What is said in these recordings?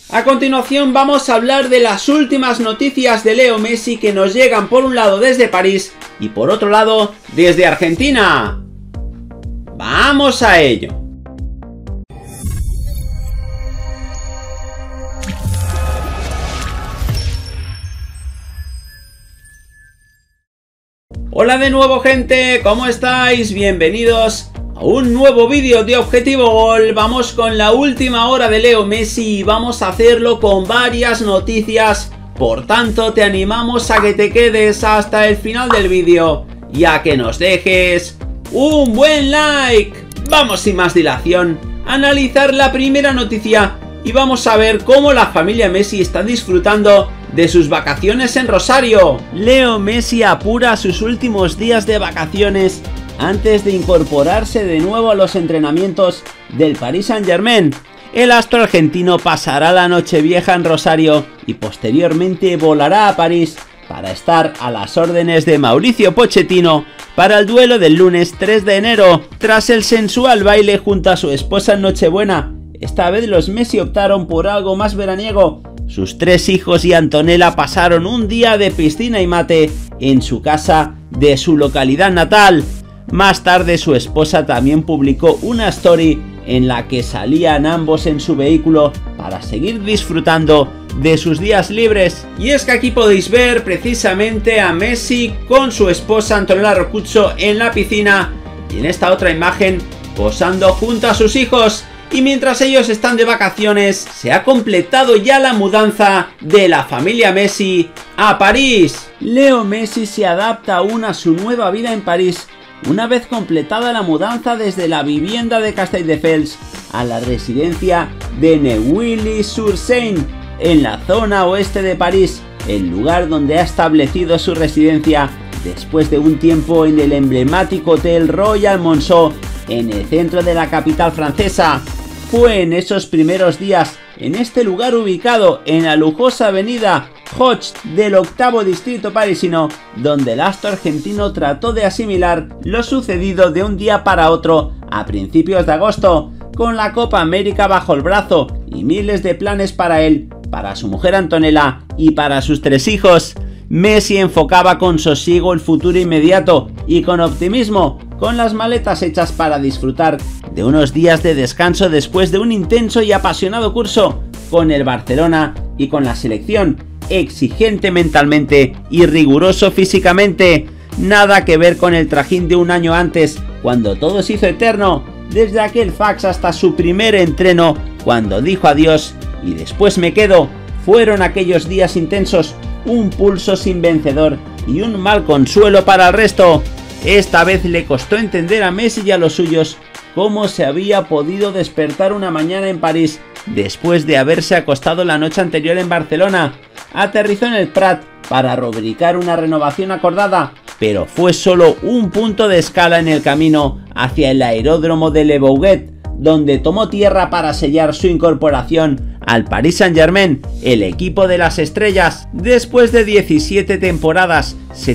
A continuación vamos a hablar de las últimas noticias de Leo Messi que nos llegan por un lado desde París y por otro lado desde Argentina. ¡Vamos a ello! Hola de nuevo, gente, ¿cómo estáis? Bienvenidos a un nuevo vídeo de Objetivo Gol. Vamos con la última hora de Leo Messi y vamos a hacerlo con varias noticias. Por tanto, te animamos a que te quedes hasta el final del vídeo y a que nos dejes un buen like. Vamos sin más dilación a analizar la primera noticia y vamos a ver cómo la familia Messi está disfrutando de sus vacaciones en Rosario. Leo Messi apura sus últimos días de vacaciones antes de incorporarse de nuevo a los entrenamientos del Paris Saint-Germain. El astro argentino pasará la Nochevieja en Rosario y posteriormente volará a París para estar a las órdenes de Mauricio Pochettino para el duelo del lunes 3 de enero. Tras el sensual baile junto a su esposa en Nochebuena, esta vez los Messi optaron por algo más veraniego. Sus tres hijos y Antonella pasaron un día de piscina y mate en su casa de su localidad natal. Más tarde su esposa también publicó una story en la que salían ambos en su vehículo para seguir disfrutando de sus días libres. Y es que aquí podéis ver precisamente a Messi con su esposa Antonella Roccuzzo en la piscina y en esta otra imagen posando junto a sus hijos. Y mientras ellos están de vacaciones, se ha completado ya la mudanza de la familia Messi a París. Leo Messi se adapta aún a su nueva vida en París, una vez completada la mudanza desde la vivienda de Castelldefels a la residencia de Neuilly-sur-Seine, en la zona oeste de París, el lugar donde ha establecido su residencia después de un tiempo en el emblemático Hotel Royal Monceau, en el centro de la capital francesa. Fue en esos primeros días, en este lugar ubicado en la lujosa avenida Hoche del octavo distrito parisino, donde el astro argentino trató de asimilar lo sucedido de un día para otro a principios de agosto, con la Copa América bajo el brazo y miles de planes para él, para su mujer Antonella y para sus tres hijos. Messi enfocaba con sosiego el futuro inmediato y con optimismo, con las maletas hechas para disfrutar de unos días de descanso después de un intenso y apasionado curso con el Barcelona y con la selección, exigente mentalmente y riguroso físicamente. Nada que ver con el trajín de un año antes, cuando todo se hizo eterno, desde aquel fax hasta su primer entreno, cuando dijo adiós y después me quedo. Fueron aquellos días intensos, un pulso sin vencedor y un mal consuelo para el resto. Esta vez le costó entender a Messi y a los suyos cómo se había podido despertar una mañana en París después de haberse acostado la noche anterior en Barcelona. Aterrizó en el Prat para rubricar una renovación acordada, pero fue solo un punto de escala en el camino hacia el aeródromo de Le Bourget, donde tomó tierra para sellar su incorporación al Paris Saint-Germain, el equipo de las estrellas. Después de 17 temporadas,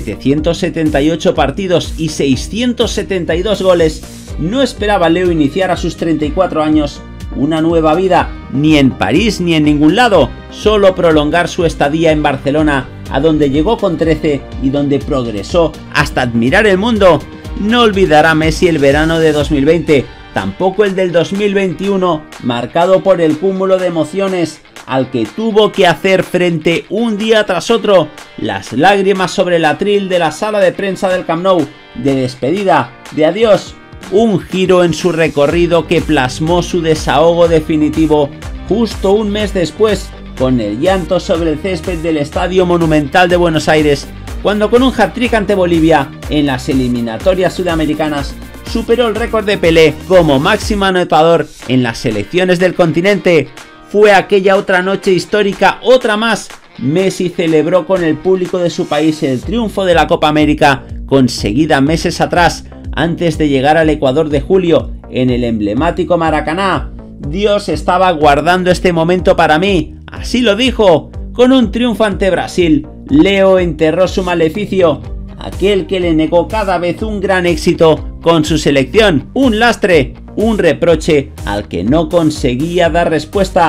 778 partidos y 672 goles, no esperaba Leo iniciar a sus 34 años una nueva vida, ni en París ni en ningún lado, solo prolongar su estadía en Barcelona, a donde llegó con 13 y donde progresó hasta admirar el mundo. No olvidará Messi el verano de 2020, tampoco el del 2021, marcado por el cúmulo de emociones al que tuvo que hacer frente un día tras otro, las lágrimas sobre el atril de la sala de prensa del Camp Nou, de despedida, de adiós, un giro en su recorrido que plasmó su desahogo definitivo justo un mes después, con el llanto sobre el césped del Estadio Monumental de Buenos Aires, cuando con un hat-trick ante Bolivia en las eliminatorias sudamericanas superó el récord de Pelé como máximo anotador en las selecciones del continente. Fue aquella otra noche histórica, otra más. Messi celebró con el público de su país el triunfo de la Copa América, conseguida meses atrás, antes de llegar al Ecuador de julio, en el emblemático Maracaná. Dios estaba guardando este momento para mí, así lo dijo. Con un triunfo ante Brasil, Leo enterró su maleficio, aquel que le negó cada vez un gran éxito con su selección, un lastre, un reproche al que no conseguía dar respuesta,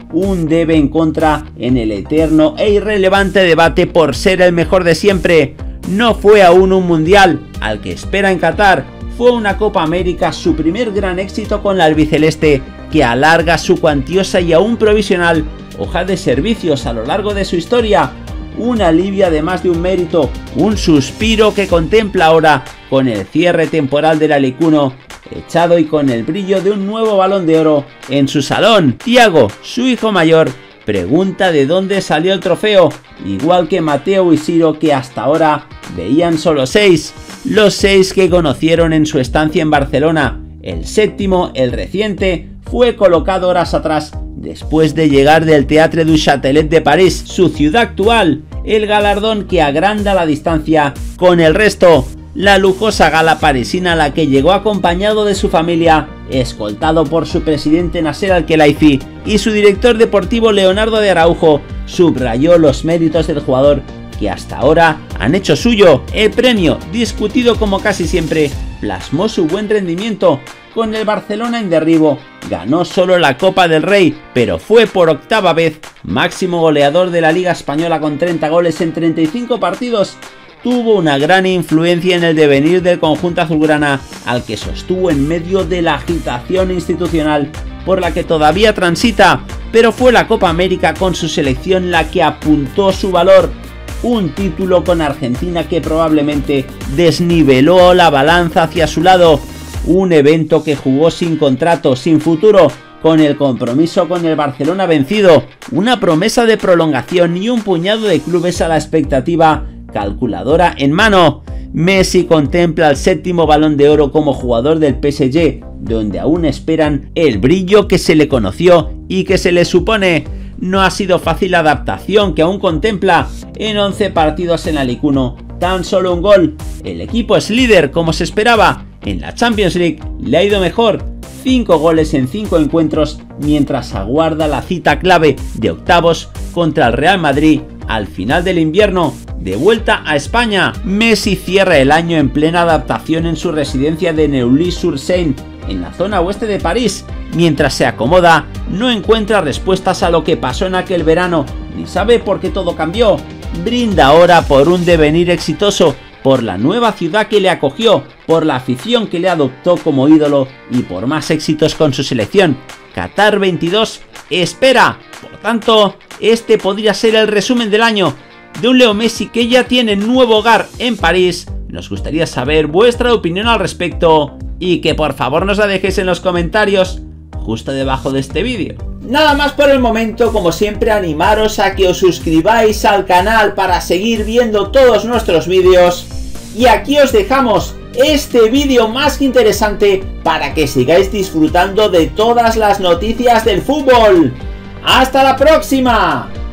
un debe en contra en el eterno e irrelevante debate por ser el mejor de siempre. No fue aún un mundial al que espera en Qatar, fue una Copa América su primer gran éxito con la albiceleste, que alarga su cuantiosa y aún provisional hoja de servicios a lo largo de su historia. Un alivio además de un mérito, un suspiro que contempla ahora con el cierre temporal del Alicuno, echado y con el brillo de un nuevo Balón de Oro en su salón. Thiago, su hijo mayor, pregunta de dónde salió el trofeo, igual que Mateo y Ciro, que hasta ahora veían solo 6, los 6 que conocieron en su estancia en Barcelona. El séptimo, el reciente, fue colocado horas atrás, después de llegar del Théâtre du Châtelet de París, su ciudad actual, el galardón que agranda la distancia con el resto, la lujosa gala parisina a la que llegó acompañado de su familia, escoltado por su presidente Nasser Al-Khelaifi y su director deportivo Leonardo de Araujo, subrayó los méritos del jugador que hasta ahora han hecho suyo. El premio, discutido como casi siempre, plasmó su buen rendimiento. Con el Barcelona en derribo, ganó solo la Copa del Rey, pero fue por octava vez máximo goleador de la Liga Española con 30 goles en 35 partidos. Tuvo una gran influencia en el devenir del conjunto azulgrana, al que sostuvo en medio de la agitación institucional por la que todavía transita, pero fue la Copa América con su selección la que apuntó su valor. Un título con Argentina que probablemente desniveló la balanza hacia su lado. Un evento que jugó sin contrato, sin futuro, con el compromiso con el Barcelona vencido, una promesa de prolongación y un puñado de clubes a la expectativa calculadora en mano. Messi contempla el séptimo Balón de Oro como jugador del PSG, donde aún esperan el brillo que se le conoció y que se le supone. No ha sido fácil la adaptación que aún contempla. En 11 partidos en Alicuno, tan solo un gol. El equipo es líder como se esperaba. En la Champions League le ha ido mejor, 5 goles en 5 encuentros, mientras aguarda la cita clave de octavos contra el Real Madrid al final del invierno, de vuelta a España. Messi cierra el año en plena adaptación en su residencia de Neuilly-sur-Seine, en la zona oeste de París. Mientras se acomoda, no encuentra respuestas a lo que pasó en aquel verano, ni sabe por qué todo cambió. Brinda ahora por un devenir exitoso, por la nueva ciudad que le acogió, por la afición que le adoptó como ídolo y por más éxitos con su selección. Qatar 22 espera. Por tanto, este podría ser el resumen del año de un Leo Messi que ya tiene nuevo hogar en París. Nos gustaría saber vuestra opinión al respecto y que por favor nos la dejéis en los comentarios justo debajo de este vídeo. Nada más por el momento, como siempre animaros a que os suscribáis al canal para seguir viendo todos nuestros vídeos. Y aquí os dejamos este vídeo más que interesante para que sigáis disfrutando de todas las noticias del fútbol. ¡Hasta la próxima!